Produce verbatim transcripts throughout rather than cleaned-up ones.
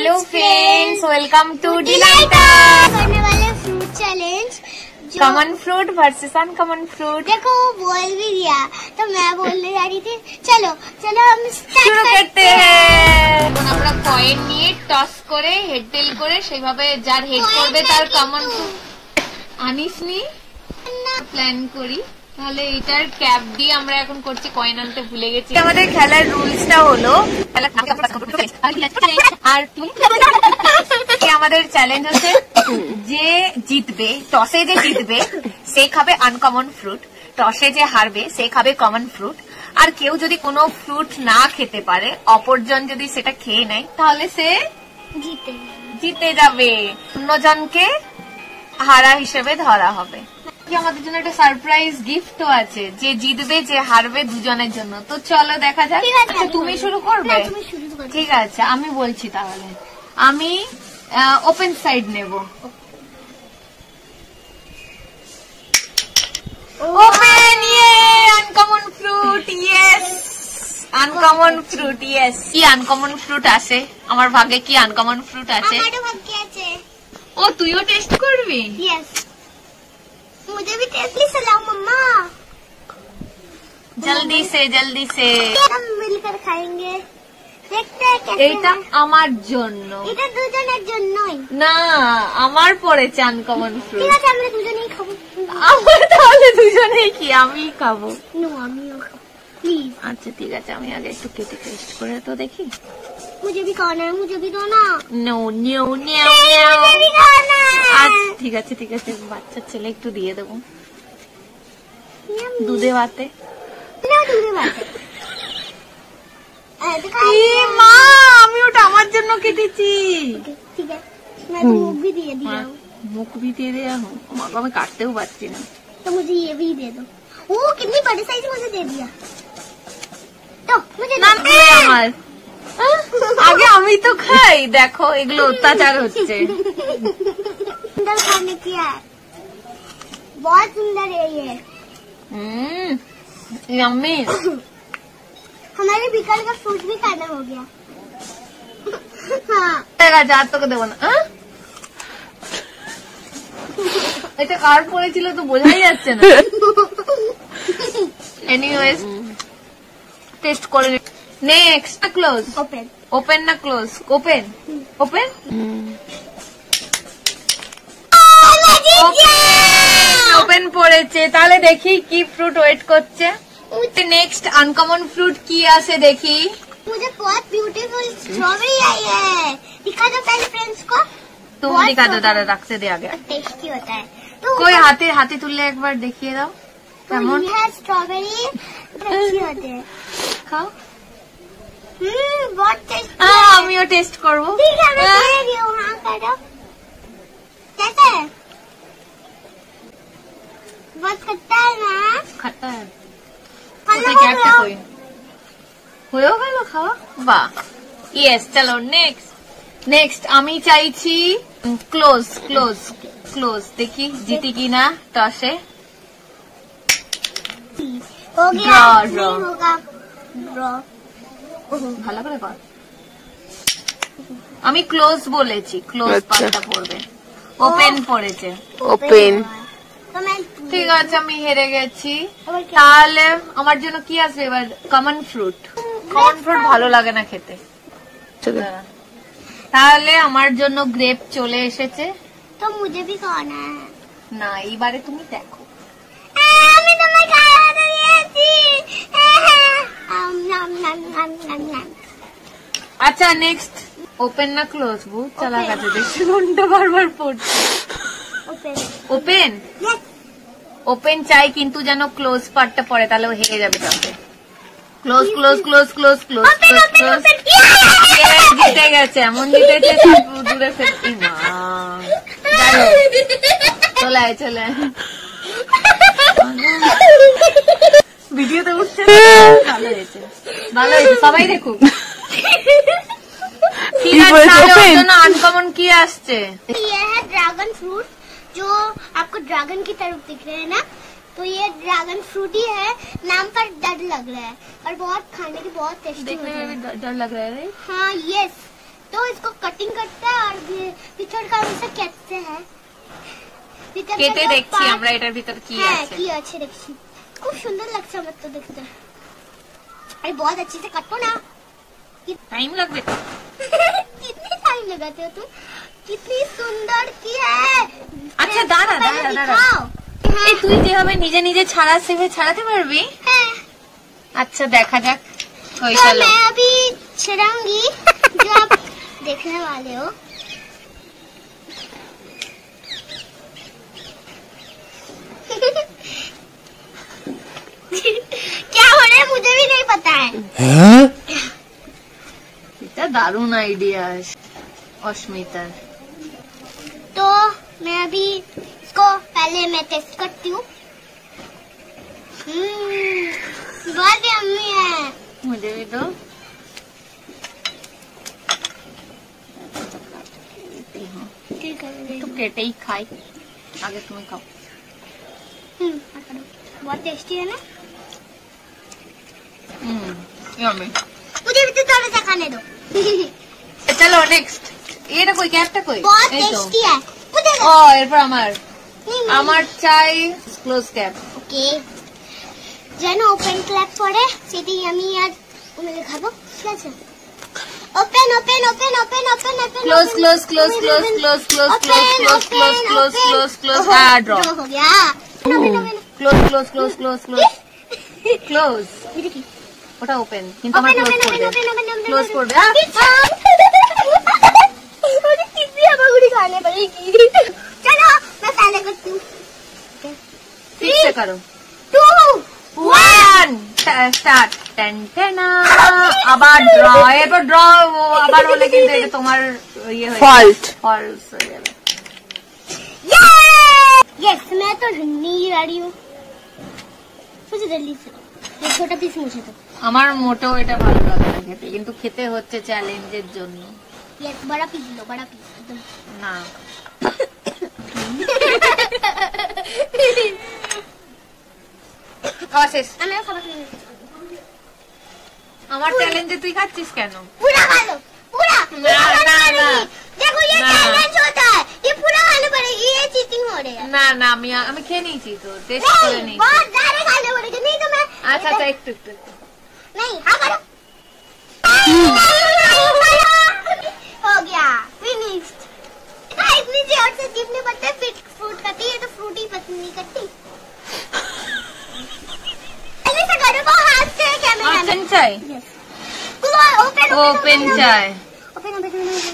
Hello friends, welcome to Delighter. करने वाले fruit challenge, common fruit versus uncommon fruit. देखो वो बोल भी दिया तो मैं बोलने जा रही थी। चलो चलो हम শুরু করতে हैं। আমরা কয়েন নিয়ে টস করে হেড টেল করে সেইভাবে যার হেড করবে তার কমন ফ্রুট আনিসনি প্ল্যান করি। তাহলে এটার ক্যাপ দিয়ে আমরা এখন করছি, কয়েন আনতে ভুলে গেছি। আমাদের খেলার রুলসটা হলো আর আমাদের চ্যালেঞ্জ হচ্ছে যে জিতবে, টসে যে জিতবে সে খাবে আনকমন ফ্রুট, টসে যে হারবে সে খাবে কমন ফ্রুট। আর কেউ যদি কোনো ফ্রুট না খেতে পারে, অপরজন যদি সেটা খেয়ে নেয় তাহলে সে জিতে জিতে যাবে, অন্যজনকে হারা হিসেবে ধরা হবে। আমাদের জন্য একটা সারপ্রাইজ গিফটও আছে, যে জিতবে যে হারবে দুজনের জন্য। তো চলো দেখা যাক। তুমি শুরু করবে? ঠিক আছে, আমি বলছি তাহলে। আমি ওপেন সাইড নেব। ওপেন, ইয়ে uncommon fruit, yes uncommon fruit, yes. কি আনকমন ফ্রুট আছে আমার ভাগ্যে? কি আনকমন ফ্রুট আছে? আমারও ভাগ্যে আছে। ও তুইও টেস্ট করবি? यस, मुझे भी टेस्ट से लाओ मम्मा। जल्दी से जल्दी से हम मिलकर खाएंगे, देखते हैं कैसे। এটা আমার জন্য, এটা দুজনের জন্যই না আমার পড়েছে আনকমন ফ্রুট। ঠিক আছে, আমরা দুজনেই খাবো। আমার তাহলে দুজনেই কি? আমি খাবো? নো, আমিও খাবো প্লিজ। আচ্ছা ঠিক আছে, আমি আগে একটু কেটে টেস্ট করে তো দেখি। मुझे भी खाना है, मुझे भी दो ना। নো নো নো मुझे भी खाना है। আচ্ছা ঠিক আছে ঠিক আছে, বাচ্চা ছেলে একটু দিয়ে দেবো দুধে ভাতে। না, দুধে ভাতে। মা আমি ওটা আমার জন্য কেটেছি। ठीक है, मैं तो मुख भी दे दिया हूँ। मुख भी दे दिया हूँ, मैं काटते हुए पारছি না। तो मुझे ये भी दे दो। ओ कितनी बड़ी साइज मुझे दे दिया। तो मुझे না আমার আগে আমি তো খাই। দেখো এগুলো অত্যাচার হচ্ছে। सुंदर खाने की है, बहुत सुंदर है ये। Hmm yummy. हमारे बिकल का फ्रूट भी खाना हो गया। हाँ যা তোকে দেবো না। এটা কার পড়েছিল তো বোঝাই যাচ্ছে না। এনিওয়েজ টেস্ট করে নেক্সট। ক্লোজ ओपन ওপেন না ক্লোজ? ওপেন ওপেন ওপেন পড়েছে। তাহলে দেখি কি ফ্রুট ওয়েট করছে। নেক্সট আনকমন ফ্রুট কি আছে দেখি। मुझे बहुत ब्यूटीफुल स्ट्रॉबेरी आई है, दिखा दो पहले फ्रेंड्स को। तुम दिखा दो, दादा रखते दे आगे। टेस्टी होता है तो कोई हाथे हाथे तुल्ले एक बार देखिए दाओ केमन है। स्ट्रॉबेरी अच्छी होती है, खाओ। हम्म बहुत टेस्टी। আমিও টেস্ট করবো। ठीक है, मैं दे रही हूँ। हाँ करो, कैसे है? बहुत खट्टा है ना? खट्टा है। खाना क्या क्या कोई হয়েও গেল খাওয়া? বাহ, ইয়েস। চলো নেক্সট নেক্সট আমি চাইছি ক্লোজ ক্লোজ ক্লোজ। দেখি জিতি কিনা টসে। हो गया, Draw, नहीं draw। होगा ड्रॉ। ভালো করে কর। আমি ক্লোজ বলেছি, ক্লোজ পাতা পড়বে। ওপেন পড়েছে। ओपन तो मैं ঠিক আছে, আমি হেরে গেছি। তাহলে আমার জন্য কি আছে এবার? Common fruit. কমন ফ্রুট ভালো লাগে না খেতে। তাহলে আমার জন্য গ্রেপ চলে এসেছে। तो मुझे भी खाना है। না এইবারে তুমি দেখো। আমি তোমায় খাওয়াতে দিয়েছি। আম নাম নাম নাম নাম নাম। আচ্ছা নেক্সট ওপেন না ক্লোজ? বহুত চালা গেছে, দেখছি মনটা বারবার পড়ছে। Open open yes. ওপেন চাই, কিন্তু যেন ক্লোজ পার্টটা পড়ে, তাহলে ও হেরে যাবে। তাহলে close close close close close close close. জিতে গেছে, এমন জিতেছে দূরে ফেলতি। মা চলে আয় চলে আয়। ভিডিওতে উঠছে, ভালো হয়েছে ভালো হয়েছে, সবাই দেখুক। ঠিক আছে, তাহলে ওর জন্য আনকমন কি আসছে? ये है ड्रैगन फ्रूट, जो आपको ड्रैगन की तरफ दिख रहे हैं ना, तो ये ड्रैगन फ्रूट ही है। नाम पर डर लग रहा है और बहुत खाने की बहुत टेस्टी देखने में भी डर लग रहा है। हाँ यस, तो इसको कटिंग करते हैं और ভিতর का অংশ কেটে है কেটে দেখছি আমরা এটার ভিতর কি হ্যাঁ আছে কি আছে দেখছি খুব সুন্দর লাগছে আমার তো দেখতে अरे बहुत अच्छे से काटो ना टाइम लगবে তো कितनी टाइम लगाते हो तुम कितनी सुंदर की है আচ্ছা দাঁড়া দাঁড়া দাঁড়া এই তুই যেভাবে নিজে নিজে ছাড়া সেভাবে ছাড়াতে পারবি হ্যাঁ अच्छा देखा जाक कोई तो चलो मैं अभी छड़ाऊंगी जो आप देखने वाले हो क्या हो रहा है मुझे भी नहीं पता है इतना दारुण आइडिया है अश्मिता तो मैं अभी इसको पहले मैं टेस्ट करती हूँ बहुत यम्मी है मुझे भी दो ठीक है तो केटे ही खाई आगे तुम्हें खाओ बहुत टेस्टी है ना हम्म यम्मी मुझे भी तो थोड़ा सा खाने दो चलो नेक्स्ट ये ना कोई कैपटा कोई बहुत टेस्टी है मुझे ও এরপর আমার আমার চাই ক্লোজ ক্যাপ ওকে যেন ওপেন ক্ল্যাপ পড়ে সেটি আমি আর উনি খাবো ঠিক আছে open open open open open open close close close close close close close close close close close a draw हो गया close close close close close close ওটা ওপেন কিন্তু আমার ক্লোজ করবে ক্লোজ করবে मुझे कितनी हमागुड़ी खाने पड़ेगी चलो मैं पहले करती हूँ ठीक से करो टू वन स्टार्ट टेन टेना আবার ড্র এরপর ড্র আবার হলে কিন্তু এটা তোমার ইয়ে হয়ে ফল্ট ফলস হয়ে যাবে यस मैं तो नहीं रही हूँ मुझे जल्दी से ये छोटा पीस मुझे तो আমার মোটেও এটা ভালো লাগে না খেতে কিন্তু খেতে হচ্ছে চ্যালেঞ্জের জন্য यस बड़ा पीस लो बड़ा पीस एकदम না অশেষ আমি খাবার খেয়ে নিচ্ছি আমার চ্যালেঞ্জে তুই খাচ্ছিস কেন पूरा खा लो पूरा ना, ना, ना। देखो ये ना। चैलेंज होता है ये पूरा खाने पड़ेगी ये चीटिंग हो रही है না না আমি আমি খেয়ে নিয়েছি তো টেস্ট করে नहीं নিয়েছি बहुत ज्यादा खाने पड़ेगा नहीं तो मैं আচ্ছা আচ্ছা একটু একটু একটু। नहीं हाँ करो हो गया फिनिश्ड इतनी जोर से जीभने पड़ते फिर फ्रूट खाती है तो फ्रूट ही पसंद नहीं करती जल्दी से करो वो हाथ से कैमरा ওপেন চাই यस ओपन ওপেन চাই ओपन ओपन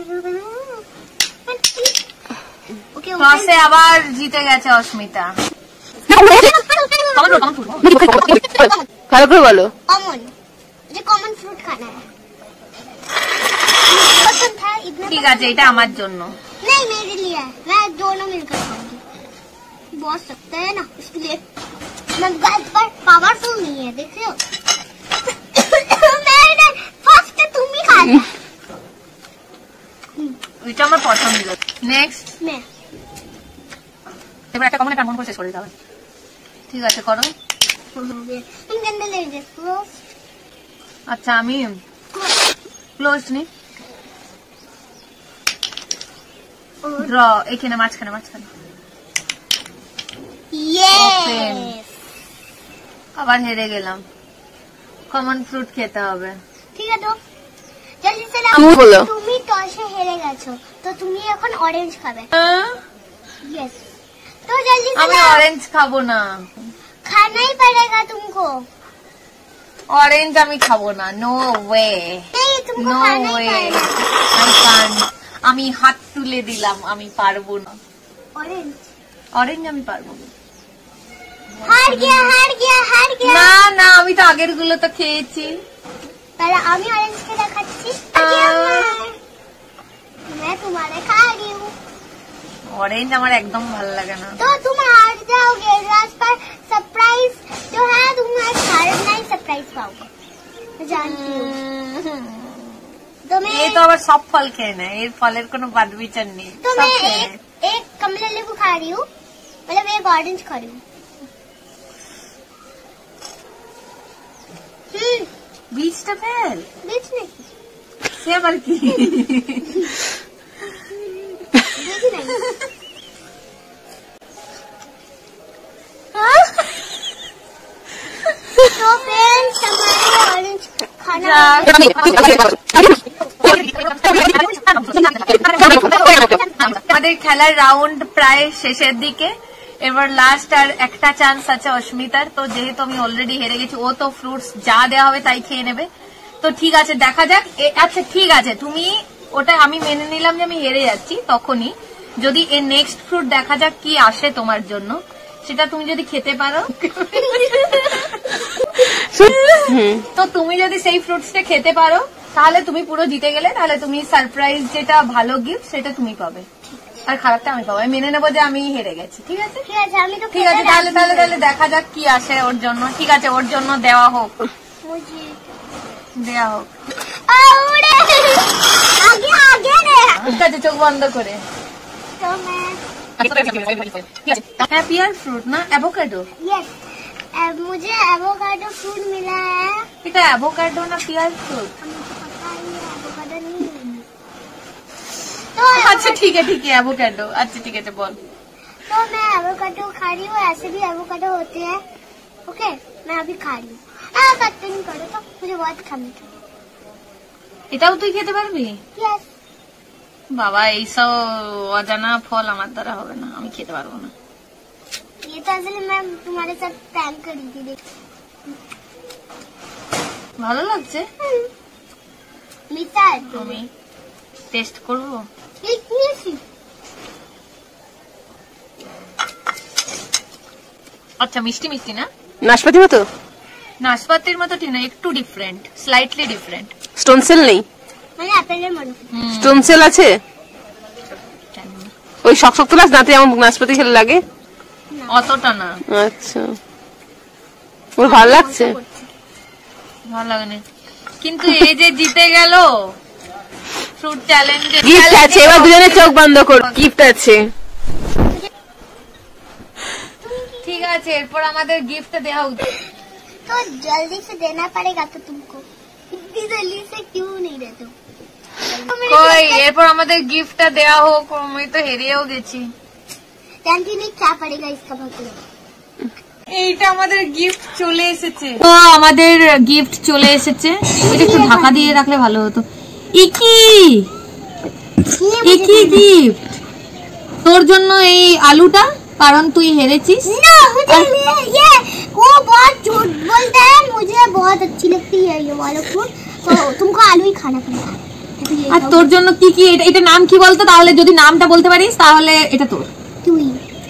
ओके ক্লাসে আবার জিতে গেছে অস্মিতা ভালো করে বলো कॉमन मुझे कॉमन फ्रूट खाना है पसंद था इतना ঠিক আছে এটা আমার জন্য नहीं मेरे लिए है मैं दोनों मिलकर खाऊंगी बहुत सकते हैं ना इसके लिए मैं गैस पर पावरफुल नहीं है देखियो मैंने फर्स्ट तुम ही खाना এটা আমার পছন্দ নেক্সট मैं এবার একটা কমন একটা মন করে শেষ করে দিতে হবে ঠিক আছে করো तुम गंदे ले लीजिए क्लोज আচ্ছা আমি ক্লোজ নি ড্র এখানে মাঝখানে মাঝখানে Open. यस আবার হেরে গেলাম কমন ফ্রুট খেতে হবে ঠিক আছে তো জলদি से ना তুমি বলো। তুমি টসে হেরে গেছো তো তুমি এখন অরেঞ্জ খাবে यस तो जल्दी से আমি ना অরেঞ্জ খাবো না खाना ही पड़ेगा तुमको অরেঞ্জ আমি খাবো না নো ওয়ে नहीं तुमको নো खाना ही ওয়ে पड़ेगा আই কান্ট আমি হাত তুলে দিলাম আমি পারবো না ऑरेंज অরেঞ্জ আমি পারবো না हार गया हार गया हार गया না না আমি তো আগের গুলো তো খেয়েছি पहले আমি ऑरेंज के खाচ্ছি मैं तुम्हारे खा रही हूँ অরেঞ্ज আমার একদম ভালো লাগে না तो तुम हार जाओगे लास्ट पर सरप्राइज जो है तुम आज हारना ही सरप्राइज पाओगे मैं जानती हूँ तो मैं এই তো আবার সব ফল খেয়ে নেয় এর ফলের কোনো বাদ বিচার নেই तो সব मैं খেয়ে एक নেয়। एक कमला नींबू खा रही हूँ मतलब एक ऑरेंज खा रही हूँ हम्म বীজটা ফেল बीच नहीं সে আবার কি? तो फ्रेंड्स हमारे ऑरेंज खाना আমাদের খেলার রাউন্ড প্রায় শেষের দিকে। এবার লাস্ট আর একটা চান্স আছে অস্মিতার। তো যেহেতু আমি অলরেডি হেরে গেছি, ও তো ফ্রুটস যা দেওয়া হবে তাই খেয়ে নেবে। তো ঠিক আছে, দেখা যাক। আচ্ছা ঠিক আছে, তুমি ওটা আমি মেনে নিলাম যে আমি হেরে যাচ্ছি। তখনই যদি এর নেক্সট ফ্রুট দেখা যাক কি আসে তোমার জন্য, সেটা তুমি যদি খেতে পারো, তো তুমি যদি সেই ফ্রুটসটা খেতে পারো তাহলে তুমি পুরো জিতে গেলে। তাহলে তুমি সারপ্রাইজ যেটা ভালো গিফট সেটা তুমি পাবে, আর খারাপটা আমি পাবো। আমি মেনে নেবো যে আমি হেরে গেছি। ঠিক আছে ঠিক আছে, আমি তো ঠিক আছে। তাহলে তাহলে তাহলে দেখা যাক কি আসে ওর জন্য। ঠিক আছে, ওর জন্য দেওয়া হোক, দেওয়া হোক। आगे आगे रे। ঠিক আছে, চোখ বন্ধ করে। तो मैं হ্যাঁ, পিয়ার ফ্রুট না অ্যাভোকাডো? यस, अब मुझे एवोकाडो फ्रूट मिला है। এটা অ্যাভোকাডো না পিয়ার ফ্রুট? मुझे पता ही है एवोकाडो नहीं है। तो আচ্ছা ঠিক আছে, ঠিক আছে অ্যাভোকাডো। আচ্ছা ঠিক আছে, বল। तो मैं एवोकाडो खा रही हूँ। ऐसे भी एवोकाडो होते हैं। ओके, मैं अभी खा रही हूँ। हाँ, कट नहीं करो तो मुझे बहुत खाने का। এটাও তুই খেতে পারবি? यस। বাবা, এইসব অজানা ফল আমার দ্বারা হবে না, আমি খেতে পারবো না। ये तो असल में मैं तुम्हारे साथ प्लान करी थी। देख, ভালো লাগছে। मीठा है तो আমি টেস্ট করবো। इतनी सी। আচ্ছা, মিষ্টি মিষ্টি না? নাশপাতি মতো? নাশপাতির মতো ঠিক না, একটু ডিফারেন্ট, স্লাইটলি ডিফারেন্ট। স্টোন সেল নেই? मैंने एप्पल मन স্টোন সেল আছে? ওই শক শক্ত লাস দাঁতে যেমন নাশপাতি খেলে লাগে অতটা না। আচ্ছা, ওর ভালো লাগছে? ভালো লাগেনি, কিন্তু এই যে জিতে গেল ফ্রুট চ্যালেঞ্জে। গিফট আছে, এবার দুজনে চোখ বন্ধ করো, গিফট আছে। ঠিক আছে, এরপর আমাদের গিফট দেওয়া উচিত। तो जल्दी से देना पड़ेगा। तो तुमको इतनी जल्दी से क्यों नहीं देते हो? কই, এরপর আমাদের গিফটটা দেওয়া হোক। আমি তো হেরেও গেছি। जानती नहीं क्या पड़ेगा इसका मतलब। এইটা আমাদের গিফট চলে এসেছে। তো আমাদের গিফট চলে এসেছে। এটা একটু ঢাকা দিয়ে রাখলে ভালো হতো। ইকি ইকি গিফট তোর জন্য এই আলুটা, কারণ তুই হেরেছিস। ना मुझे ये, ये वो बहुत झूठ बोलता है। मुझे बहुत अच्छी लगती है ये वाला फ्रूट। तो तुमको आलू ही खाना पड़ेगा। तो ये আর তোর জন্য কি কি, এটা এটা নাম কি বলতো? তাহলে যদি নামটা বলতে পারিস তাহলে এটা তোর। किवी।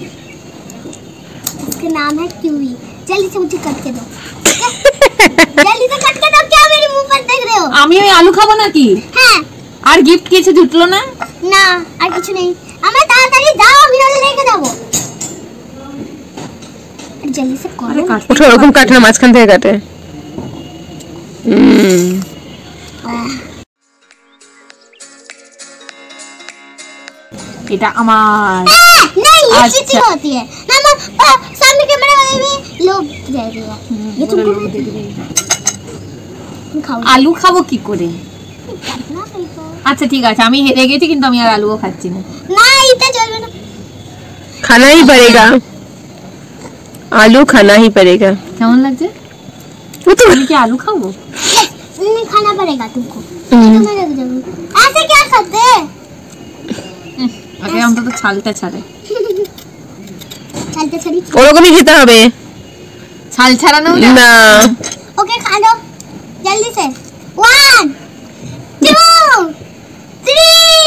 इसका नाम है किवी। जल्दी से मुझे कट के दो। जल्दी से कट के दो। क्या मेरे मुंह पर देख रहे हो? আমি ওই আলু খাবো নাকি? হ্যাঁ। আর গিফট কিছু জুটলো না? না, আর কিছু নেই। আমরা তাড়াতাড়ি যাও, আমি নলে রেখে দেবো। जल्दी से আরে करो। কাট। ওটা ওরকম কাটে না, মাঝখান থেকে কাটে। হুম, এটা আমার। नहीं, ये अच्छा। चीटिंग होती है। मामा, सामने कैमरे वाले में लोग दे दिया। ये तुमको तुम खाओ। আলু খাবো কি করে? काटना पड़ेगा। আচ্ছা ঠিক আছে, আমি হেরে গেছি, কিন্তু আমি আর আলুও খাচ্ছি না। ना, इतना चलবে ना। खाना ही पड़ेगा, आलू खाना ही पड़ेगा। কেমন লাগছে? वो तो আমি কি আলু খাবো? नहीं खाना पड़ेगा तुमको। हम्म। तुम्हें लग जाएगा। ऐसे क्या खाते हैं? আগে অন্তত ছালটা ছাড়ে। चलते चली। ওরকমই খেতে হবে ছাল ছাড়ানো না। ओके, खा लो जल्दी से। One, two, three.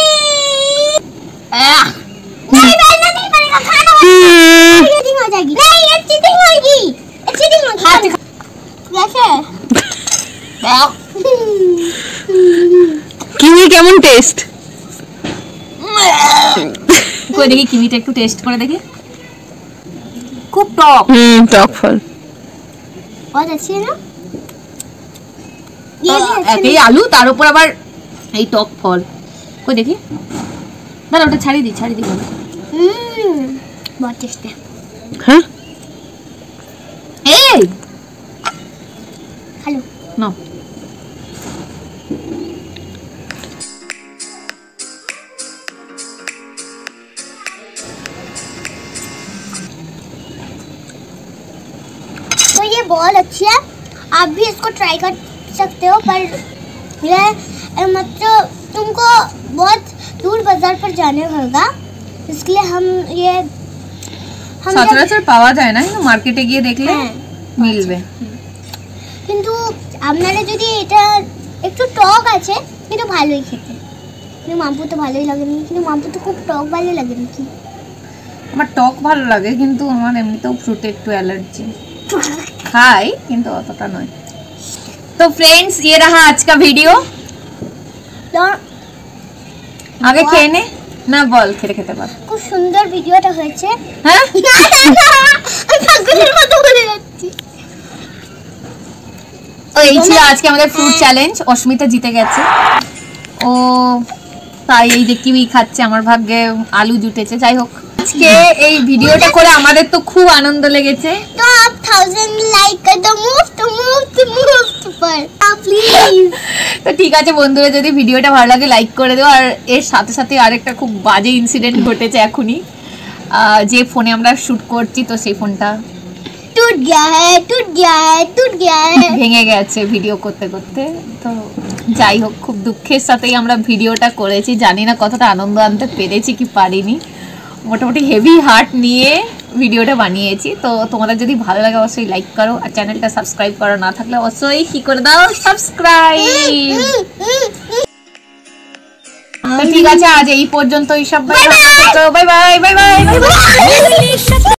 नहीं बैठना नहीं पड़ेगा, खाना হুম, चीटिंग हो जाएगी। नहीं, ये चीटिंग होगी। ये चीटिंग होगी। कैसे? কিউই কেমন টেস্ট? কই দেখি, কিমিটা একটু টেস্ট করে দেখি। খুব টক। হুম, টক ফল। बहुत अच्छी है ना? ये भी अच्छी এই আলু, তার উপর আবার এই টক ফল। কই দেখি, দাঁড়া ওটা ছাড়িয়ে দিই, ছাড়িয়ে দিই। हम्म, बहुत टेस्टी है। হ্যাঁ, এই खा लो। না, बहुत अच्छी है, आप भी इसको ट्राई कर सकते हो। पर ये मतलब तुमको बहुत दूर बाजार पर जाने होगा, इसलिए हम ये हम সচরাচর পাওয়া যায় না, কিন্তু মার্কেটে গিয়ে দেখলে মিলবে। কিন্তু আপনারা যদি এটা একটু টক আছে কিন্তু ভালোই খেতে, কিন্তু মাম্পু তো ভালোই লাগেনি, কিন্তু মাম্পু তো খুব টক ভালো লাগে নাকি? আমার টক ভালো লাগে, কিন্তু আমার এমনিতেও ফ্রুটে একটু অ্যালার্জি, খাই কিন্তু অতটা নয়। তো फ्रेंड्स ये रहा आज का वीडियो। আগে খেয়ে নে না, বল খেতে খেতে বল। খুব সুন্দর ভিডিওটা হয়েছে। হ্যাঁ পাগলের মতো বলে যাচ্ছি। তো এই ছিল আজকে আমাদের ফ্রুট চ্যালেঞ্জ। অস্মিতা জিতে গেছে, ও তাই এই যে কিউই খাচ্ছে, আমার ভাগ্যে আলু জুটেছে। যাই হোক, আজকে এই ভিডিওটা করে আমাদের তো খুব আনন্দ লেগেছে। तो आप थाउजेंड लाइक कर दो, मुफ्त मुफ्त मुफ्त पर प्लीज। তো ঠিক আছে বন্ধুরা, যদি ভিডিওটা ভালো লাগে লাইক করে দিও। আর এর সাথে সাথে আরেকটা খুব বাজে ইনসিডেন্ট ঘটেছে এখনই, আহ, যে ফোনে আমরা শুট করছি, তো সেই ফোনটা टूट गया है टूट गया है टूट गया है ভেঙে গেছে ভিডিও করতে করতে। তো যাই হোক, খুব দুঃখের সাথেই আমরা ভিডিওটা করেছি। জানি না কতটা আনন্দ আনতে পেরেছি কি পারিনি, মোটামুটি হেভি হার্ট নিয়ে ভিডিওটা বানিয়েছি। তো তোমাদের যদি ভালো লাগে অবশ্যই লাইক করো, আর চ্যানেলটা সাবস্ক্রাইব করা না থাকলে অবশ্যই কি করে দাও, সাবস্ক্রাইব। তো ঠিক আছে, আজ এই পর্যন্তই। সব bye bye bye bye bye by.